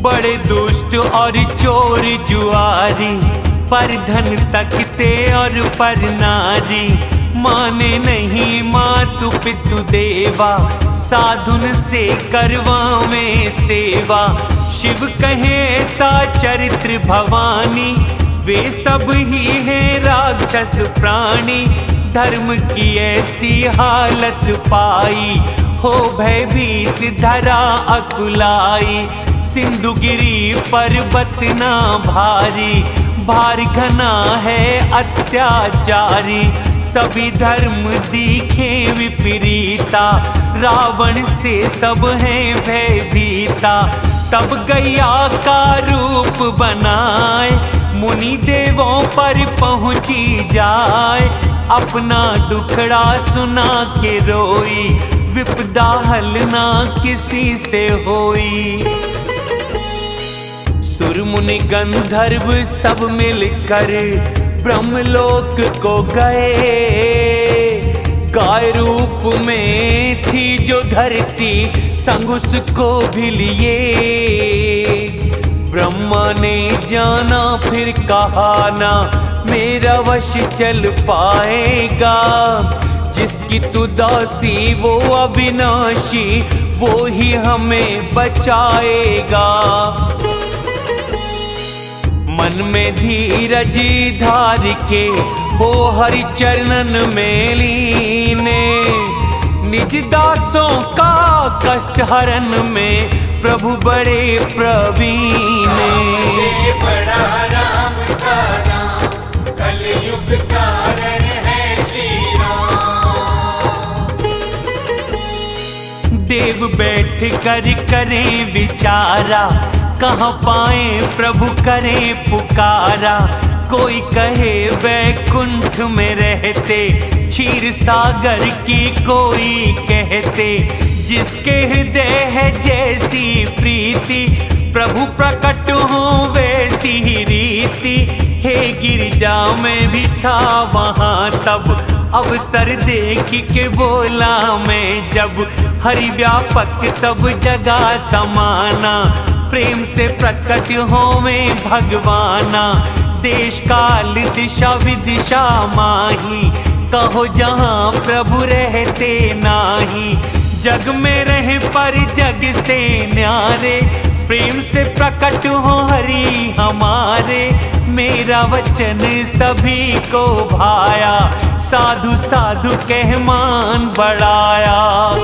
बड़े दुष्ट और चोर जुआरी, पर धन तकते और पर नारी। माने नहीं मातु पितु देवा, साधुन से करवावे सेवा। शिव कहे सा चरित्र भवानी, वे सब ही हैं राक्षस प्राणी। धर्म की ऐसी हालत पाई, हो भयभीत धरा अकुलाई। सिंधु गिरी पर्वत ना भारी, भार घना है अत्याचारी। सभी धर्म दिखे विपरीता, रावण से सब हैं भयभीता। तब गैया का रूप बनाए, मुनि देवों पर पहुँची जाए। अपना दुखड़ा सुना के रोई, विपदा हल ना किसी से होई। सुर मुनि गंधर्व सब मिलकर ब्रह्मलोक को गए। गाय रूप में थी जो धरती, संग उसको भी लिए। ब्रह्मा ने जाना फिर कहा ना, मेरा वश चल पाएगा। जिसकी तू दासी वो अविनाशी, वो ही हमें बचाएगा। मन में धीरज धार के हो हरि चरणन में लीने। निज दासों का कष्ट हरण में प्रभु बड़े प्रवीण। बड़ा राम का नाम, कलयुग कारण है श्री राम। देव बैठ कर करें विचारा, कहाँ पाए प्रभु करें पुकारा। कोई कहे वैकुंठ में रहते, क्षीर सागर की कोई कहते। जिसके हृदय है जैसी प्रीति, प्रभु प्रकट हो वैसी ही रीति। हे गिरिजा में भी था वहाँ तब, अवसर देख के बोला मैं जब। हरि व्यापक सब जगह समाना, प्रेम से प्रकट होवे भगवाना। देश काल दिशा विदिशा माही, कहो जहाँ प्रभु रहते नाही। जग में रहे पर जग से न्यारे, प्रेम से प्रकट हो हरि हमारे। मेरा वचन सभी को भाया, साधु साधु कह मान बढ़ाया।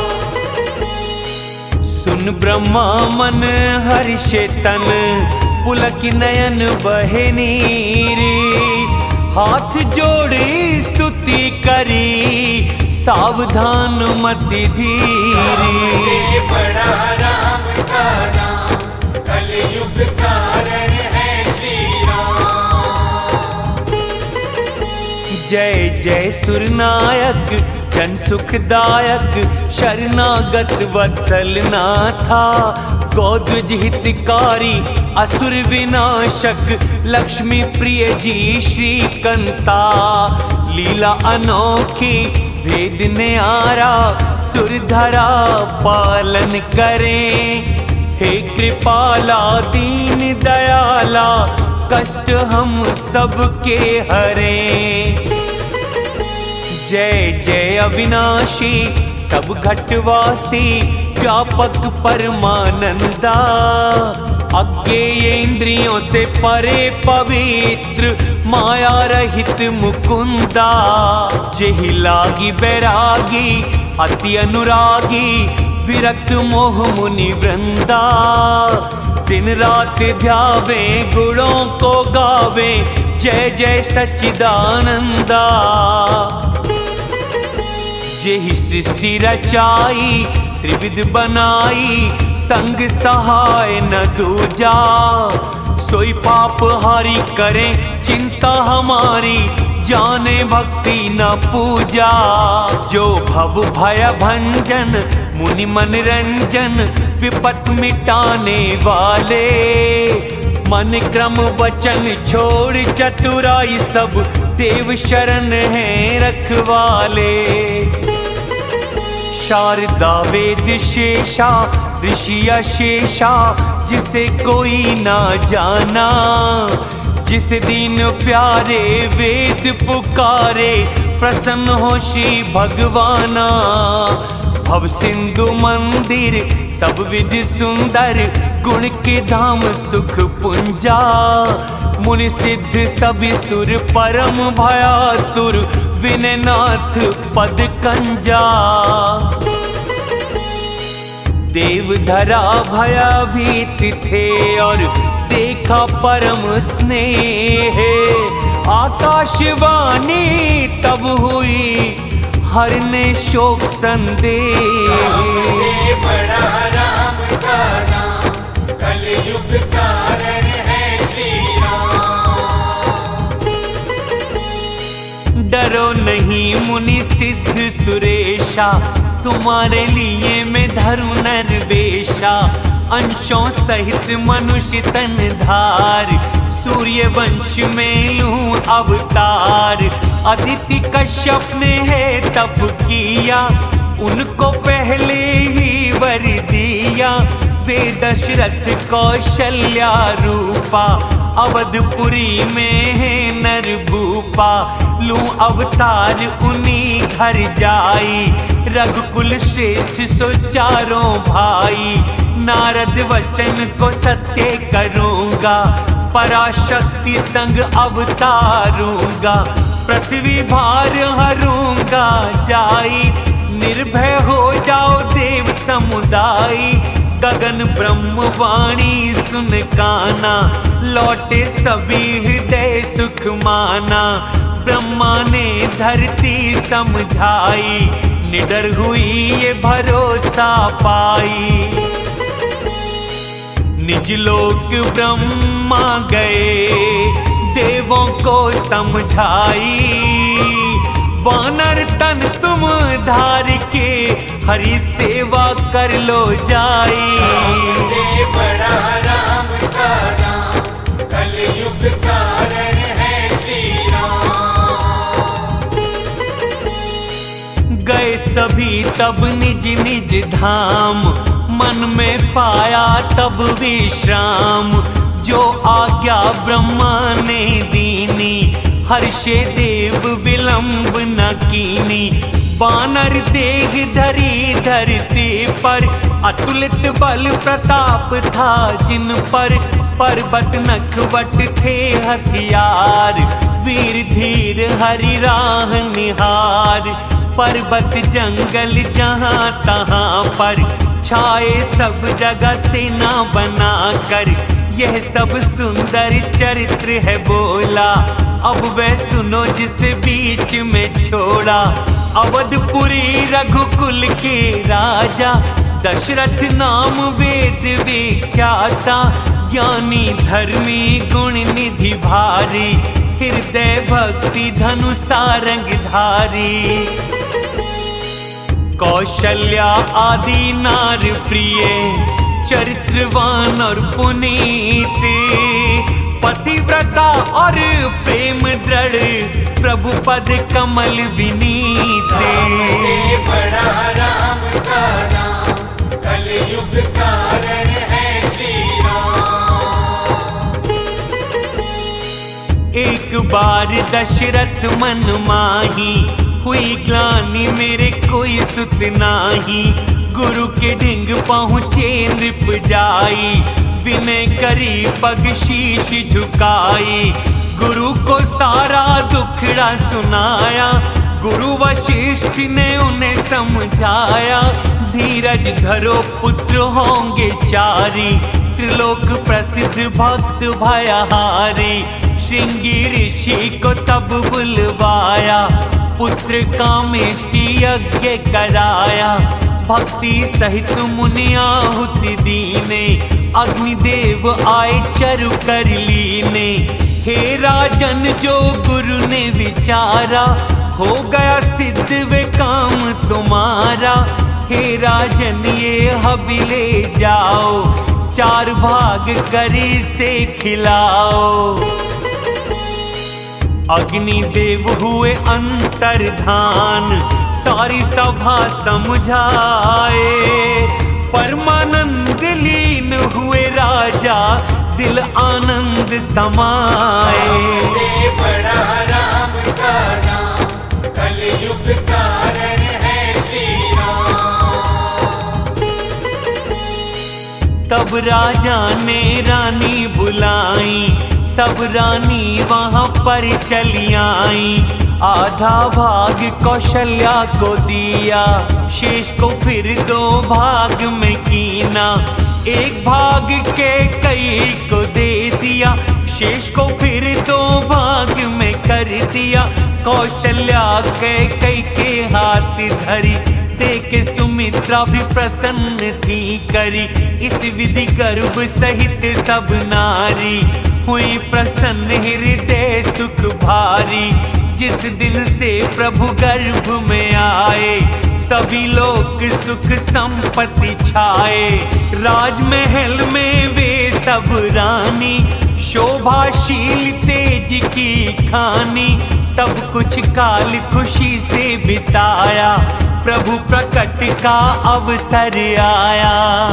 सुन ब्रह्मा मन हर्षे तन, पुलक नयन बहे नीरी। हाथ जोड़ी स्तुति करी, सावधान मति धीरी। बड़ा राम का नाम, कलयुग कारण है श्री राम। जय जय सुरनायक जन सुखदायक, शरणागत वत्सल नाथा। गोद्वज हितकारी असुर विनाशक, लक्ष्मी प्रिय जी श्रीकंता। लीला अनोखी भेद न्यारा, सुरधरा पालन करें। हे कृपाला दीन दयाला, कष्ट हम सबके हरें। जय जय अविनाशी सब घटवासी, व्यापक परमानंदा। अज्ञेय इंद्रियों से परे पवित्र, माया रहित मुकुंदा। जेहि लागी बैरागी अति अनुरागी, विरक्त मोह मुनि वृंदा। दिन रात ध्यावे गुणों को गावे, जय जय सच्चिदानंदा। जेहि सृष्टि रचाई त्रिविध बनाई, संग सहाय न दूजा। सोई पाप हारी करें चिंता हमारी, जाने भक्ति न पूजा। जो भव भय भंजन मुनि मनरंजन, विपत मिटाने वाले। मन क्रम वचन छोड़ चतुराई, सब देव शरण हैं रखवाले। शारदा वेद शेषा ऋषि शेषा जिसे कोई ना जाना, जिस दिन प्यारे वेद पुकारे प्रसन्न हो श्री भगवाना। भव सिंधु मंदिर सब विधि सुंदर, गुण के धाम सुख पुंजा। मुनि सिद्ध सभी सुर परम भयातुर, विनयनाथ पद कंजा। देव धरा भयभीत थे और देखा परम स्नेह। आकाशवाणी तब हुई हरने शोक संदेह। से बड़ा राम का नाम, कलयुग कारण है श्री राम। डरो नहीं मुनि सिद्ध सुरेशा, तुम्हारे लिए मैं धरूं नरवेशा। अंशों सहित मनुष्य तन धार, सूर्य वंश में लूं अवतार। अदिति कश्यप ने है तप किया, उनको पहले ही वर दिया। वे दशरथ कौशल्या रूपा, अवधपुरी में है नर भूपा। लूं अवतार उन्हीं घर जाई, रघुकुल श्रेष्ठ सो चारों भाई। नारद वचन को सत्य करूंगा, पराशक्ति संग अवतारूंगा। पृथ्वी भार हरूंगा जाई, निर्भय हो जाओ देव समुदाय। गगन ब्रह्मवाणी सुन काना, लौटे सभी हृदय सुख माना। ब्रह्मा ने धरती समझाई, निडर हुई ये भरोसा पाई। निज लोक ब्रह्मा गए, देवों को समझाई। वानर तन तुम धार के, हरि सेवा कर लो जाई। से बड़ा राम का नाम, कलयुग कारण है श्री राम। गए सभी तब निज निज धाम, मन में पाया तब विश्राम। जो आज्ञा ब्रह्मा ने दीनी, हर्षे देव विलंब न कीनी। वानर देह धरी धरती पर, अतुलित बल प्रताप था जिन पर। पर्वत नखवट थे हथियार, वीर धीर हरि राह निहार। पर्वत जंगल जहाँ तहाँ पर, छाए सब जगह सेना बनाकर। यह सब सुंदर चरित्र है बोला, अब वह सुनो जिसे बीच में छोड़ा। अवधपुरी रघुकुल के राजा, दशरथ नाम वेद विख्याता। ज्ञानी धर्मी गुण निधि भारी, हृदय भक्ति धनु सारंग धारी। कौशल्या आदि नार प्रिय, चरित्रवान और पुनीत। पतिव्रता और प्रेम दृढ़, प्रभु पद कमल विनीत। से बड़ा राम का नाम, कलयुग कारण है श्री राम। एक बार दशरथ मन माही, हुई ग्लानि मेरे कोई सुत नाही। गुरु के ढिंग पहुँचे नृप जाई, विनय करी पग शीश झुकाई। गुरु को सारा दुखड़ा सुनाया, गुरु वशिष्ठ ने उन्हें समझाया। धीरज धरो पुत्र होंगे चारी, त्रिलोक प्रसिद्ध भक्त भयहारी। श्रृंगी ऋषि को तब बुलवाया, पुत्र कामेष्टि यज्ञ कराया। भक्ति सहित मुनि आहुति दीने, अग्निदेव आए चरु कर लीने। हे राजन जो गुरु ने विचारा, हो गया सिद्ध वे काम तुम्हारा। हे राजन ये हबी ले जाओ, 4 भाग करी से खिलाओ। अग्निदेव हुए अंतर्धान, सारी सभा समझाए। परमानंद लीन हुए राजा, दिल आनंद समाए। से बड़ा राम का नाम, कलयुग कारण है श्री राम। तब राजा ने रानी बुलाई, सब रानी वहां पर चली आई। आधा भाग कौशल्या को दिया, शेष को फिर 2 भाग में कीना। एक भाग के कई को दे दिया, शेष को फिर 2 भाग में कर दिया। कौशल्या के कई के हाथ धरी, देख सुमित्रा भी प्रसन्न थी करी। इस विधि गर्भ सहित सब नारी, हुई प्रसन्न हृदय सुख भारी। जिस दिन से प्रभु गर्भ में आए, सभी लोग सुख संपत्ति छाए। राजमहल में वे सब रानी, शोभाशील तेज की खानी। तब कुछ काल खुशी से बिताया, प्रभु प्रकट का अवसर आया।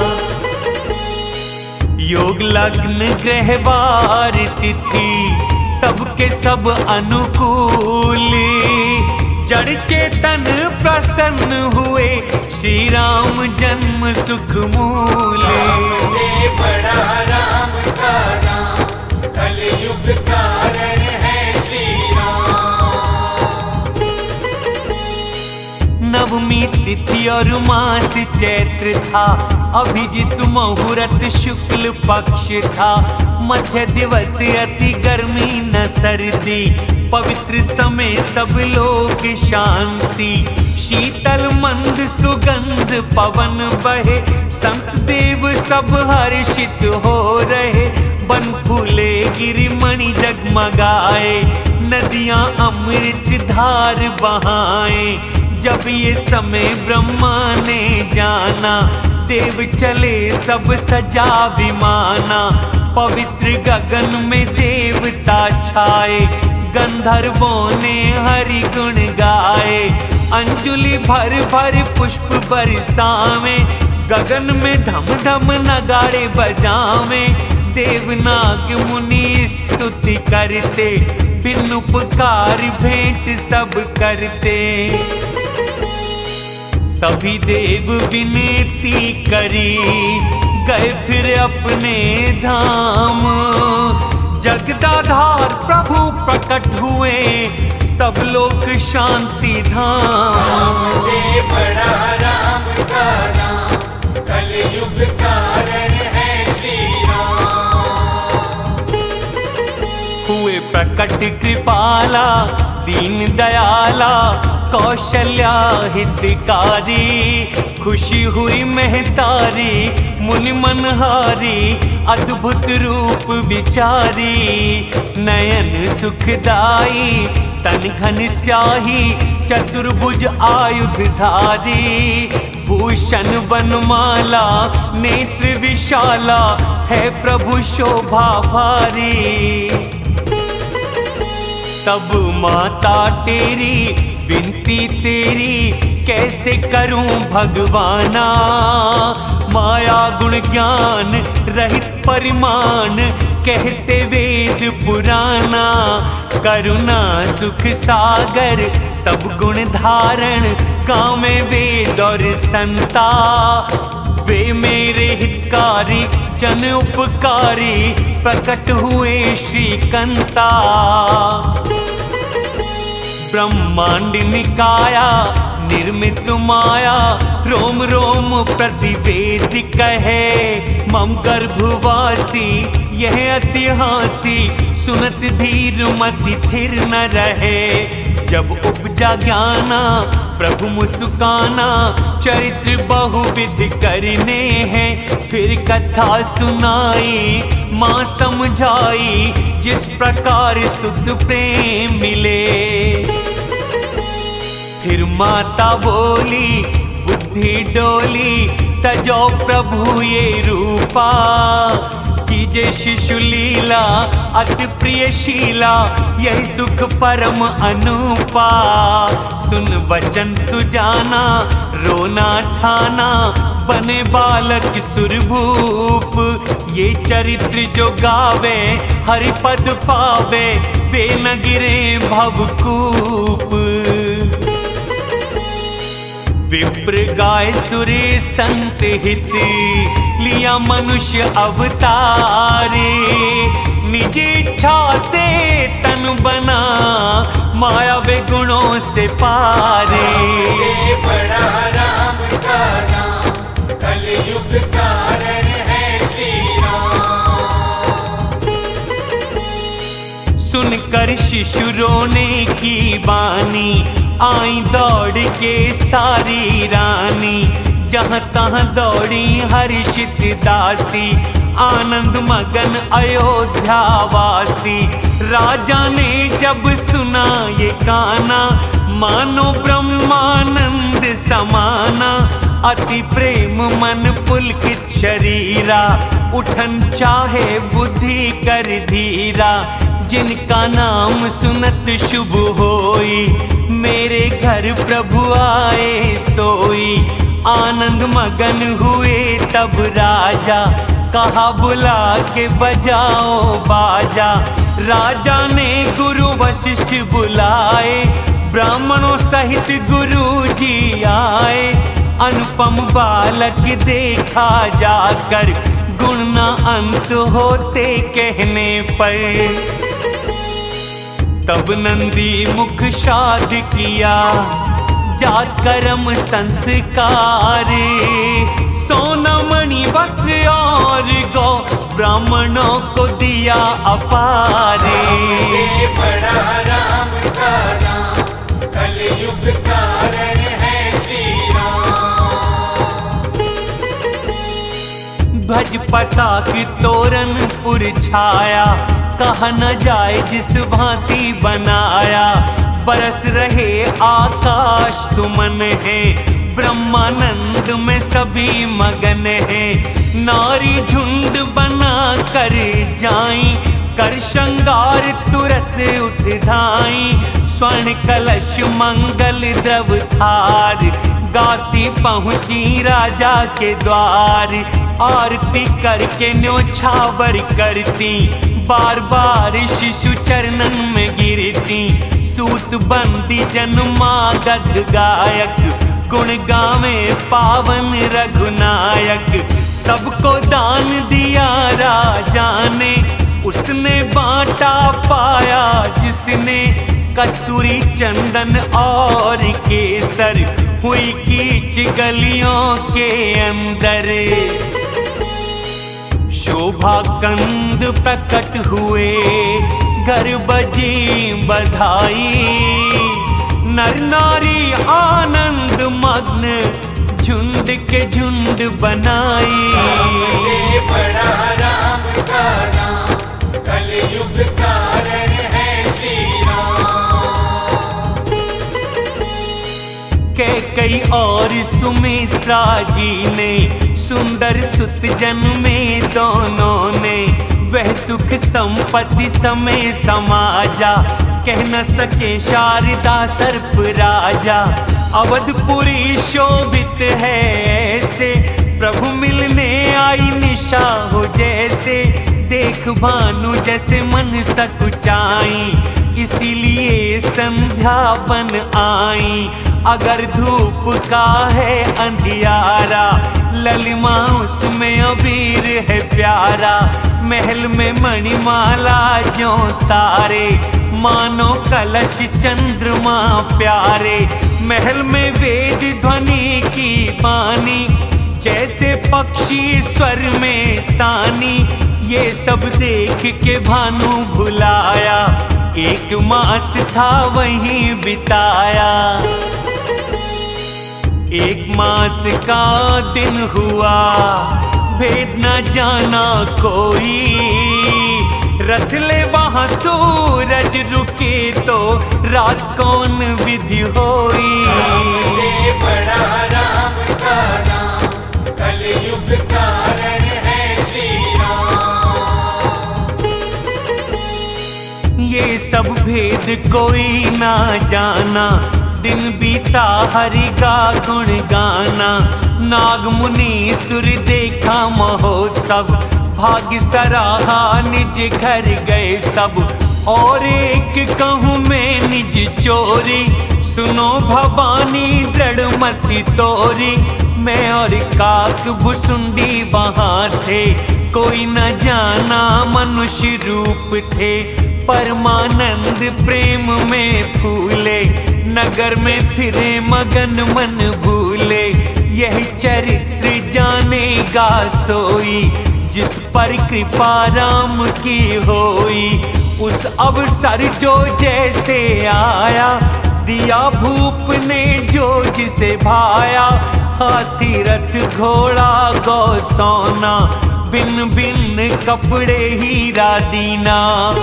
योग लग्न ग्रहवार तिथि, सबके सब अनुकूल। जड़ चेतन प्रसन्न हुए, श्री राम जन्म सुख मूल। से बड़ा राम का नाम, कलयुग कारण है श्री राम। नवमी तिथि और मास चैत्र था, अभिजित मुहूर्त शुक्ल पक्ष था। मध्य दिवस अति गर्मी न सर्दी, पवित्र समय सब लोग शांति। शीतल मंद सुगंध पवन बहे, संत देव सब हर्षित हो रहे। बन फूले गिरिमणि जगमगाए, नदियां अमृत धार बहाए। जब ये समय ब्रह्मा ने जाना, देव चले सब सजा विमाना। पवित्र गगन में देवता छाए, गंधर्वों ने हरि गुण गाए। अंजुलि भर भर पुष्प बरसावे, गगन में धम धम नगाड़े बजावे। देवनाग मुनि स्तुति करते, बिन उपकार भेंट सब करते। सभी देव विनती करी, गए फिर अपने धाम। जगदाधार प्रभु प्रकट हुए, सब लोग शांति धाम। से बड़ा राम का नाम, कलयुग कारण है श्री राम। हुए प्रकट कृपाला, दीन दयाला, कौशल्या हितकारी। खुशी हुई महतारी, मुनि मनहारी, अद्भुत रूप विचारी। नयन सुखदाई, तन घन स्याही, चतुर्भुज आयुधधारी। भूषण वनमाला, नेत्र विशाला, है प्रभु शोभा भारी। तब माता तेरी विनती तेरी, कैसे करूं भगवाना। माया गुण ज्ञान रहित परिमाण, कहते वेद पुराना। करुणा सुख सागर, सब गुण धारण, कामे वेद और संता। वे मेरे हितकारी, जन उपकारी, प्रकट हुए श्रीकंता। ब्रह्मांड निकाया, निर्मित माया, रोम रोम प्रतिवेद कहे। मम गर्भवासी यह ऐतिहासी, सुनत धीर मति थिर न रहे। जब उपजा ज्ञाना प्रभु मुस्काना, चरित्र बहुविध करने हैं। फिर कथा सुनाई माँ समझाई, जिस प्रकार शुद्ध प्रेम मिले। फिर माता बोली बुद्धि डोली, तजो प्रभु ये रूपा। कीजे शिशु लीला अति प्रियशीला, यही सुख परम अनुपा। सुन वचन सुजाना, रोना ठाना, बने बालक सुरभूप। ये चरित्र जो गावे हरिपद पावे, वे न गिरे भवकूप। विप्र गाय सुरे संत हित, लिया मनुष्य अवतारे। निज इच्छा से तन बना, माया वे गुणों से पारे। से बड़ा राम का नाम, कलयुग कारण है श्री राम। सुनकर शिशु रोने की बानी, आई दौड़ के सारी रानी। जहाँ तहाँ दौड़ी हर्षित दासी, आनंद मगन अयोध्यावासी। राजा ने जब सुना ये गाना, मानो ब्रह्मानंद समाना। अति प्रेम मन पुलकित शरीरा, उठन चाहे बुद्धि कर धीरा। जिनका नाम सुनत शुभ होई, मेरे घर प्रभु आए सोई। आनंद मगन हुए तब राजा, कहा बुला के बजाओ बाजा। राजा ने गुरु वशिष्ठ बुलाए, ब्राह्मणों सहित गुरु जी आए। अनुपम बालक देखा जाकर, गुण न अंत होते कहने पर। तब नंदी मुख शाद किया, जात कर्म संस्कार। सोना मणि वस्त्र और गौ, ब्राह्मणों को दिया अपारे। से बड़ा राम का नाम, कलयुग कारण है श्री राम। ध्वज पताक तोरण पुर छाया, कहा न जाए जिस भांति बनाया। बरस रहे आकाश तुमन है, ब्रह्मानंद में सभी मगन है। नारी झुंड बना कर जाई, कर श्रृंगार तुरत उठ धाई। स्वर्ण कलश मंगल द्रव थार, गाती पहुंची राजा के द्वार। आरती करके न्योछावर करती, बार बार शिशु चरणन में गिरती। सूत बंदी जन्मागत गायक, गुण गावे पावन रघुनायक। सबको दान दिया राजा ने, उसने बांटा पाया जिसने। कस्तूरी चंदन और केसर, हुई कीच गलियों के अंदर। शोभा कंद प्रकट हुए, घर बजी बधाई। नर नारी आनंद मग्न, झुंड के झुंड बनाई। से बड़ा राम का नाम, कलयुग कारण है श्री राम। कैकेयी और सुमित्रा जी ने, सुंदर सुत जन्मे दोनों ने। वह सुख संपत्ति समय समाजा, कह न सके शारदा सर्प राजा। अवधपुरी शोभित है ऐसे, प्रभु मिलने आई निशा हो जैसे। देख भानु जैसे मन सकुचाई, इसीलिए संध्या बन आई। अगर धूप का है अंधियारा, ललिमा उसमें अबीर है प्यारा। महल में मणिमाला जो तारे, मानो कलश चंद्रमा प्यारे। महल में वेद ध्वनि की बानी, जैसे पक्षी स्वर में सानी। ये सब देख के भानु भुलाया, एक मास था वहीं बिताया। एक मास का दिन हुआ, भेद न जाना कोई। रथ ले वहाँ सूरज रुके तो, रात कौन विधि होई। से बड़ा राम का नाम, कलयुग कारण है श्री राम। ये सब भेद कोई ना जाना, दिन बीता हरि का गुण गाना। नाग मुनि सुर देखा महोत्सव, भाग्य सराहा निज घर गए सब। और एक कहूँ मैं निज चोरी, सुनो भवानी दृढ़ मति तोरी। मैं और काक भुसुंडी वहाँ थे, कोई न जाना मनुष्य रूप थे। परमानंद प्रेम में फूले, नगर में फिरे मगन मन भूले। यही चरित्र जानेगा सोई, जिस पर कृपा राम की होई। उस अवसर जो जैसे आया, दिया भूप ने जो जिसे भाया। हाथी रथ घोड़ा गौ सोना, बिन बिन कपड़े हीरा दीना।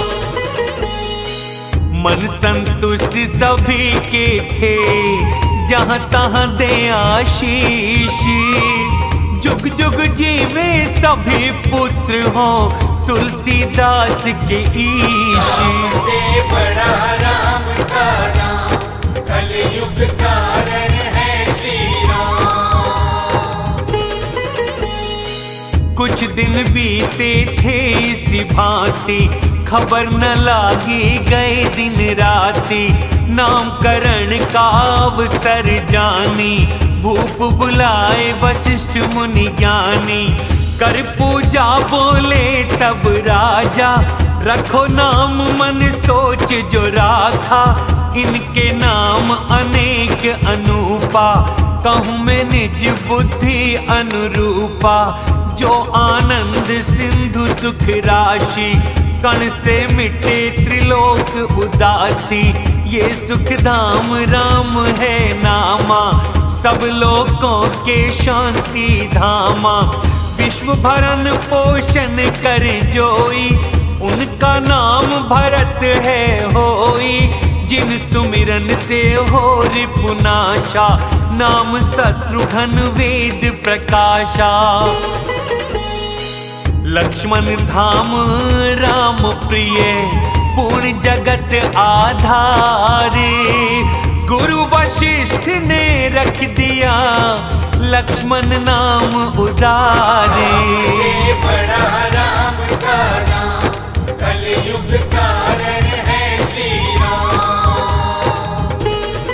मन संतुष्ट सभी के थे, जहाँ तहाँ दे आशीष। जुग जुग जीवे सभी पुत्र हों, तुलसीदास के ईश। से बड़ा राम का नाम, कलयुग कारण है श्री राम। कुछ दिन बीते थे इसी भांति, खबर न लागी गए दिन राति। नामकरण का अवसर जानी, भूप बुलाए वशिष्ठ मुनि ज्ञानी। कर पूजा बोले तब राजा, रखो नाम मन सोच जो राखा। इनके नाम अनेक अनूपा, कहूँ मैं निज बुद्धि अनुरूपा। जो आनंद सिंधु सुख राशि, कण से मिटे त्रिलोक उदासी। ये सुख धाम राम है नामा, सब लोगों के शांति धामा। विश्व भरण पोषण कर जोई, उनका नाम भरत है होई। जिन सुमिरन से हो रिपुनाशा, नाम शत्रुघ्न वेद प्रकाशा। लक्ष्मण धाम राम प्रिय, पूर्ण जगत आधारे। गुरु वशिष्ठ ने रख दिया, लक्ष्मण नाम उदारे। से बड़ा राम का नाम, कलयुग कारण है श्री राम।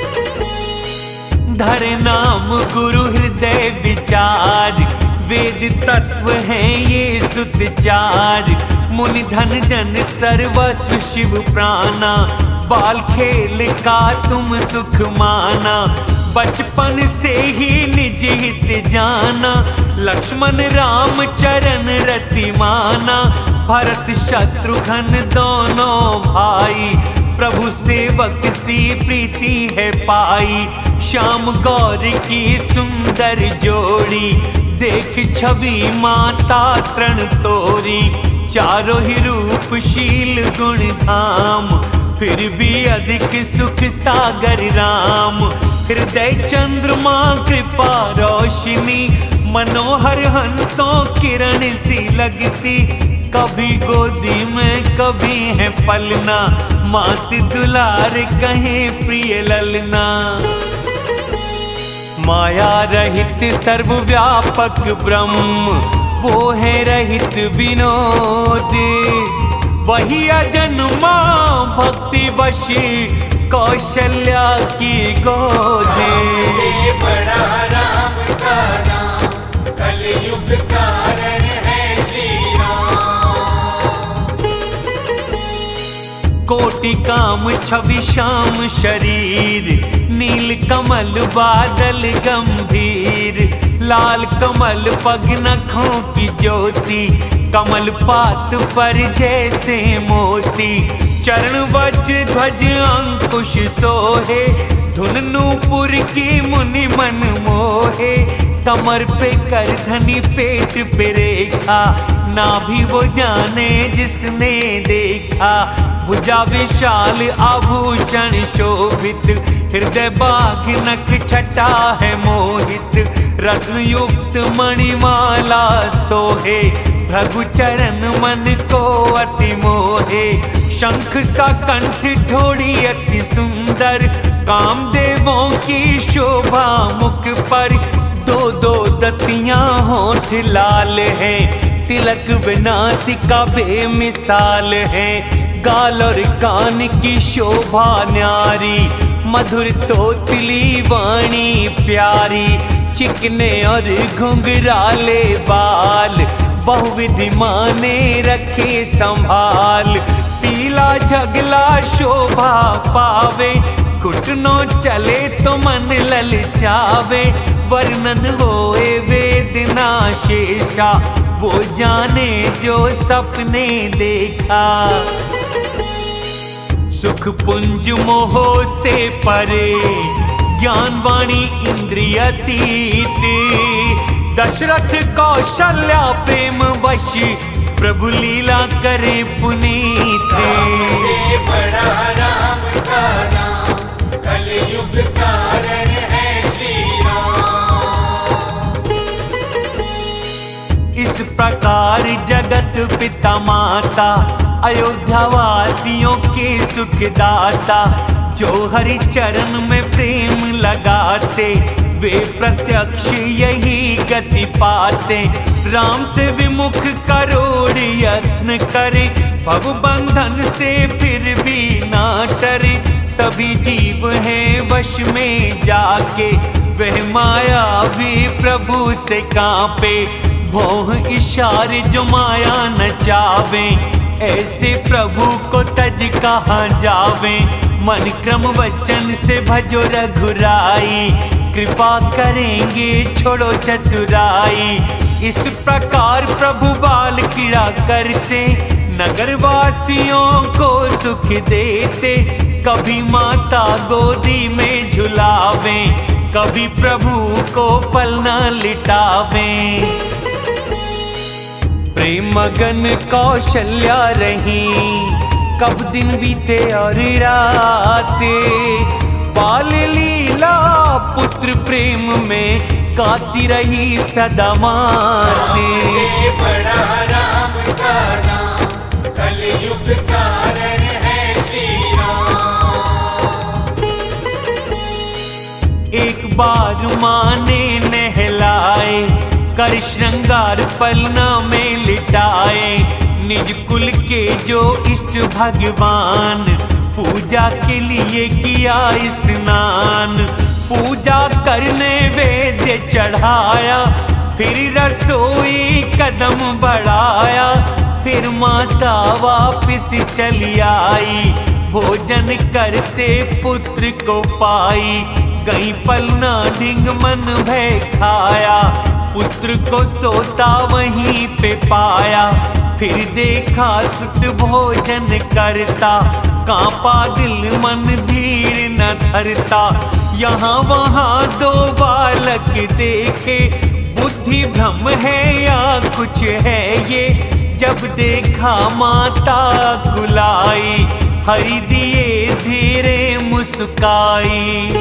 धर नाम गुरु हृदय विचार, वेद तत्व है ये सुतचार। मुनि धन जन सर्वस्व शिव प्राणा, बाल खेल का तुम सुख माना। बचपन से ही निज हित जाना, लक्ष्मण राम चरण रति माना। भरत शत्रुघ्न दोनों भाई, प्रभु सेवक सी प्रीति है पाई। श्याम गौर की सुंदर जोड़ी, देख छवि माता तृण तोरी। चारों ही रूप शील गुण धाम, फिर भी अधिक सुख सागर राम। हृदय चंद्रमा कृपा रोशनी, मनोहर हंसों किरण सी लगती। कभी गोदी में कभी है पलना, मात दुलार कहे प्रिय ललना। माया रहित सर्वव्यापक ब्रह्म, वो है रहित विनोद। वही अजन्मा भक्ति वशी, कौशल्या की गोद। से बड़ा राम का नाम, कलयुग कारण है श्री राम। कोटि काम छवि श्याम शरीर, नील कमल बादल गंभीर। लाल कमल पग नखों की ज्योति, कमल पात पर जैसे मोती। चरण वज्र ध्वज अंकुश सोहे, धुन नूपुर की मुनि मन मोहे। कमर पे कर धनी पेट पे रेखा, नाभि वो जाने जिसने देखा। भुजा विशाल आभूषण शोभित, हृदय बाघ नख छटा है मोहित। रत्न युक्त मणिमाला सोहे, भृगु चरण मन को अति मोहे। शंख सा कंठ ढोड़ी अति सुंदर, कामदेवों की शोभा मुख पर। दो दो दतियां होठ लाल है, तिलक विनासिका बेमिसाल है। गाल और कान की शोभा न्यारी, मधुर तोतली वाणी प्यारी। चिकने और घुंघराले बाल, बहुविधि माने रखे संभाल। पीला झगला शोभा पावे, घुटनों चले तो मन ललचावे। वर्णन होए वेद ना शेषा, वो जाने जो सपने देखा। सुख पुंज मोह से परे, ज्ञानवाणी इंद्रियतीत। दशरथ कौशल्या प्रेम वश, प्रभु लीला करे पुनीत। से बड़ा राम का नाम, कलयुग कारण है श्री राम। इस प्रकार जगत पिता माता, अयोध्या वासियों के सुखदाता। जो हरि चरण में प्रेम लगाते, वे प्रत्यक्ष यही गति पाते। राम से विमुख करोड़ यत्न करे, भव बंधन से फिर भी ना डरे। सभी जीव हैं वश में जाके, वह माया भी प्रभु से कांपे। भोह इशारे जो माया न चावे, ऐसे प्रभु को तज कहाँ जावे। मन क्रम वचन से भजो रघुराई, कृपा करेंगे छोड़ो चतुराई। इस प्रकार प्रभु बाल क्रीड़ा करते, नगर वासियों को सुख देते। कभी माता गोदी में झुलावे, कभी प्रभु को पलना लिटावे। प्रेम मगन कौशल्या रही, कब दिन बीते और राते। बाल लीला पुत्र प्रेम में, गाती रही सदा माते। से बड़ा राम का नाम, कलयुग कारण है श्री राम। एक बार माँ ने नहलाए, कर श्रृंगार पलना में लिटाए। निज कुल के जो इष्ट भगवान, पूजा के लिए किया स्नान। पूजा करने वेद्य चढ़ाया, फिर रसोई कदम बढ़ाया। फिर माता वापिस चली आई, भोजन करते पुत्र को पाई। गई पलना ढिंग मन भय खाया, पुत्र को सोता वहीं पे पाया। फिर देखा सुत भोजन करता, कांपा दिल मन धीर न धरता। यहाँ वहाँ दो बालक देखे, बुद्धि भ्रम है या कुछ है ये। जब देखा माता कुलाई, हरि दिए धीरे मुस्काई।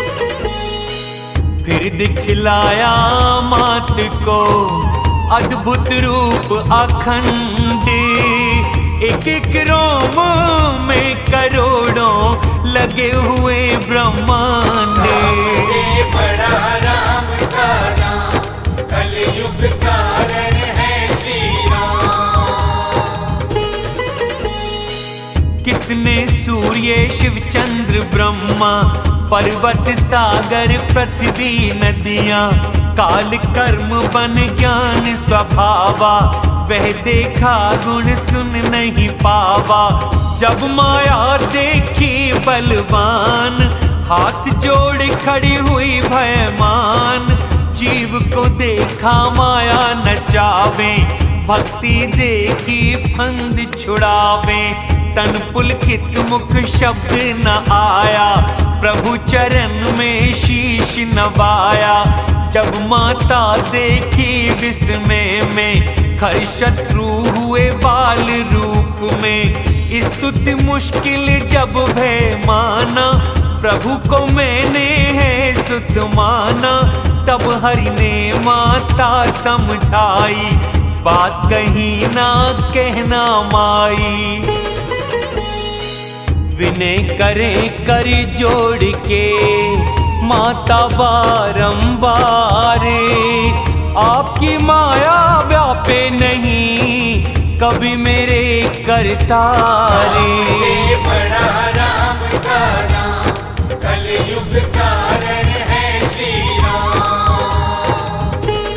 फिर दिखलाया मात को अद्भुत रूप अखंड। एक एक रोम में करोड़ों लगे हुए ब्रह्मांड। से बड़ा राम का नाम, कलयुग कारण है श्री राम। कितने सूर्य शिव चंद्र ब्रह्मा, पर्वत सागर पृथ्वी नदियाँ। काल कर्म बन ज्ञान स्वभावा, वह देखा गुण सुन नहीं पावा। जब माया देखी बलवान, हाथ जोड़ खड़ी हुई भयमान। जीव को देखा माया नचावे, भक्ति देखी फंद छुड़ावे। तन पुलकित मुख शब्द न आया, प्रभु चरण में शीश नवाया। जब माता देखी विस्मय में, खर शत्रु हुए बाल रूप में। स्तुति मुश्किल जब भय माना, प्रभु को मैंने है सुत माना। तब हरि ने माता समझाई, बात कहीं ना कहना माई। विनय करें कर जोड़ के, माता बारंबार, आपकी माया व्यापे नहीं कभी मेरे करतारे। से बड़ा राम का नाम, कलयुग कारण है श्री राम।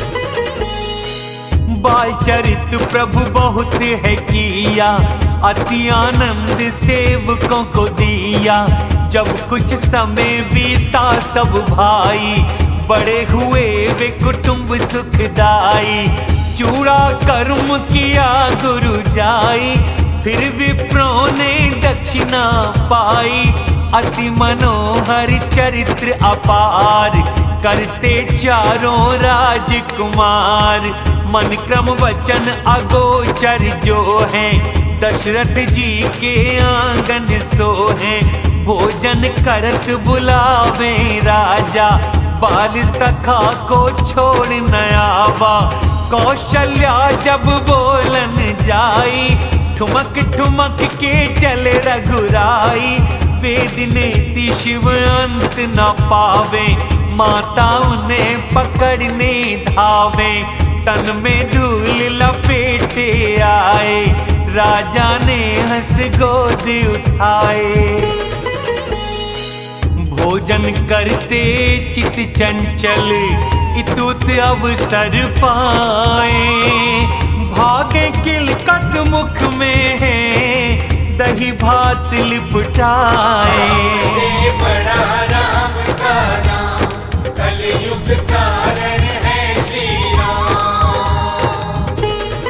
बाल चरित प्रभु बहुत है किया, अति आनंद सेवकों को दिया। जब कुछ समय बीता सब भाई, बड़े हुए वे कुटुंब सुखदाई। चूड़ा कर्म किया गुरु जाई, फिर विप्रों ने दक्षिणा पाई। अति मनोहर चरित्र अपार, करते चारों राजकुमार। मन क्रम वचन अगोचर जो है, दशरथ जी के आंगन सोहे। भोजन करत बुलावे राजा, बाल सखा को छोड़ न आवा। कौशल्या जब बोलन जाई, ठुमक ठुमक के चले रघुराई। वेद ने शिव अंत न पावे, माता उन्हें पकड़ने धावे। तन में धूल लपेटे आए, राजा ने हंस गोद उठाए। भोजन करते चित चंचल, इतुत अवसर पाए। भागे किलकत मुख में है, दही भात लिपटाए। से बड़ा राम का नाम, कलयुग कारण है श्री राम।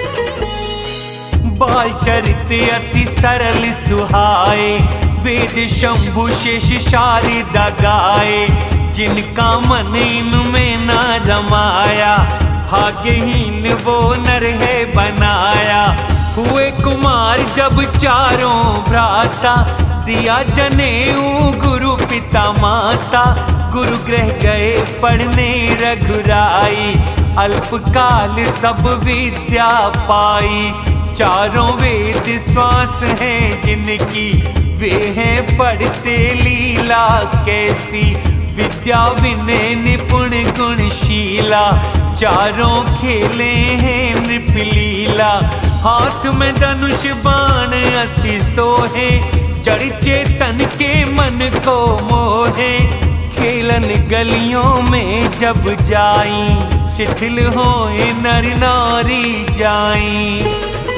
बाल चरित अति सरल सुहाए, वेद शंभु शेष शारदा गाए। जिनका मन इनमें न रमाया, भाग्यहीन वो नर है बनाया। हुए कुमार जब चारों भ्राता, दिया जनेऊ गुरु पिता माता। गुरु ग्रह गए पढ़ने रघुराई, अल्पकाल सब विद्या पाई। चारों वेद श्वास हैं जिनकी, वे हैं पढ़ते लीला कैसी। विद्या विनय निपुण गुणशीला, चारों खेले हैं नृपलीला। हाथ में धनुष बाण अति सोहे, जड़ चेतन के मन को मोहे। खेलन गलियों में जब जाई, शिथिल होए नर नारी जाई।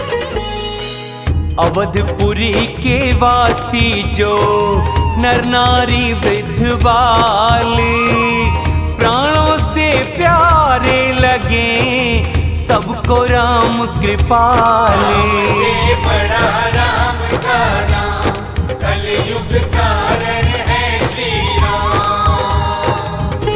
अवधपुरी के वासी जो नर नारी वृद्ध बाल, प्राणों से प्यारे लगे सबको राम कृपाले। से बड़ा राम का नाम, कलयुग कारण है श्री राम।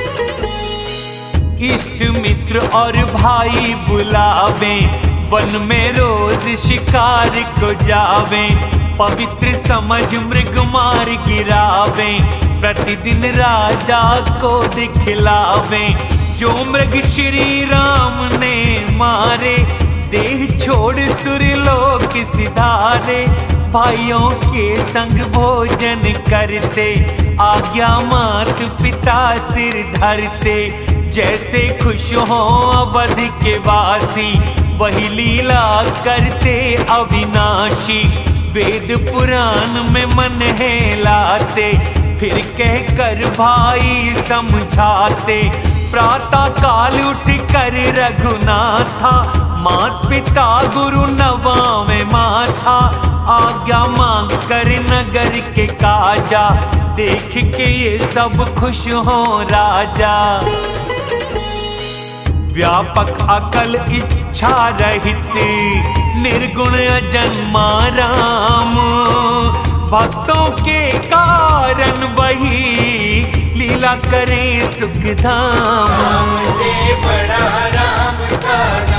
इष्ट मित्र और भाई बुलावे, वन में रोज शिकार को जावे। पवित्र समझ मृग मार गिरावे, प्रतिदिन राजा को दिखलावे। जो मृग श्री राम ने मारे, देह छोड़ सुरलोक सिधारे। भाइयों के संग भोजन करते, आज्ञा मात पिता सिर धरते। जैसे खुश हो अवध के वासी, वही लीला करते अविनाशी। वेद पुराण में मन है लाते, फिर कह कर भाई समझाते। प्रातः काल उठ कर रघुनाथा, मात पिता गुरु नवावे माथा। आज्ञा मांग कर नगर के काजा, देख के ये सब खुश हो राजा। व्यापक अकल इच्छा रहित, निर्गुण अजन्मा राम। भक्तों के कारण वही, लीला करे सुख धाम। से बड़ा राम का